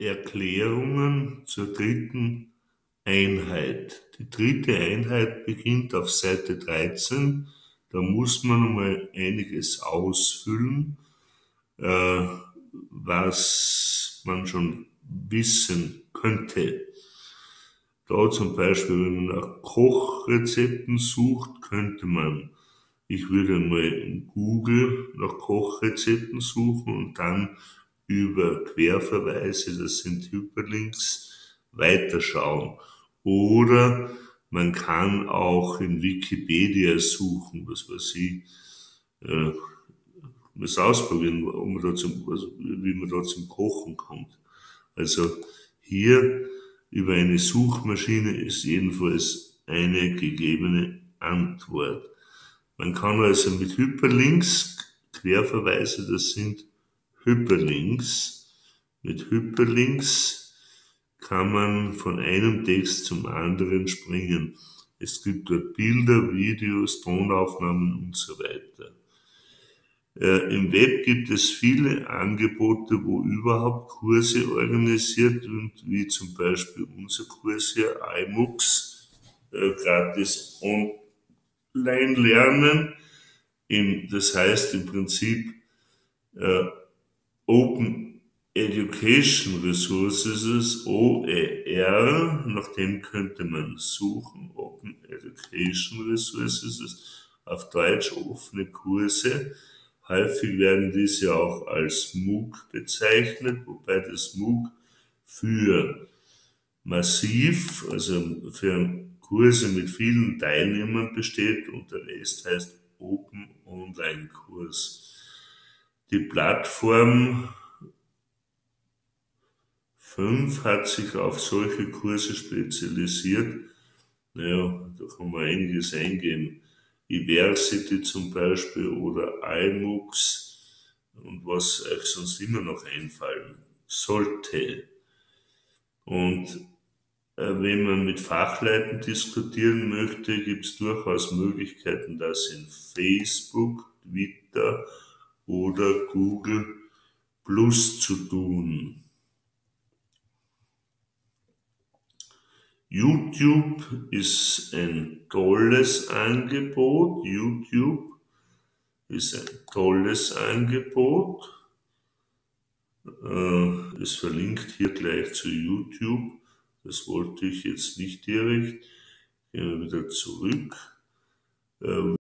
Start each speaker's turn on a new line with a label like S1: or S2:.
S1: Erklärungen zur dritten Einheit. Die dritte Einheit beginnt auf Seite 13. Da muss man mal einiges ausfüllen, was man schon wissen könnte. Da zum Beispiel, wenn man nach Kochrezepten sucht, könnte man, ich würde mal in Google nach Kochrezepten suchen und dann über Querverweise, das sind Hyperlinks, weiterschauen. Oder man kann auch in Wikipedia suchen, was weiß ich, was ausprobieren, wie man da zum Kochen kommt. Also hier über eine Suchmaschine ist jedenfalls eine gegebene Antwort. Man kann also mit Hyperlinks, Querverweise, das sind Hyperlinks. Mit Hyperlinks kann man von einem Text zum anderen springen. Es gibt dort Bilder, Videos, Tonaufnahmen und so weiter. Im Web gibt es viele Angebote, wo überhaupt Kurse organisiert sind, wie zum Beispiel unser Kurs hier, iMux, gratis online lernen. Das heißt im Prinzip Open Education Resources, OER, nach dem könnte man suchen, Open Education Resources, auf Deutsch offene Kurse. Häufig werden diese auch als MOOC bezeichnet, wobei das MOOC für massiv, also für Kurse mit vielen Teilnehmern besteht und der Rest heißt Open Online Kurs. Die Plattform 5 hat sich auf solche Kurse spezialisiert. Naja, da kann man einiges eingeben. Iversity zum Beispiel oder iMux und was euch sonst immer noch einfallen sollte. Und wenn man mit Fachleuten diskutieren möchte, gibt es durchaus Möglichkeiten, das in Facebook, Twitter oder Google Plus zu tun. YouTube ist ein tolles Angebot. YouTube ist ein tolles Angebot. Es verlinkt hier gleich zu YouTube. Das wollte ich jetzt nicht direkt. Gehen wir wieder zurück.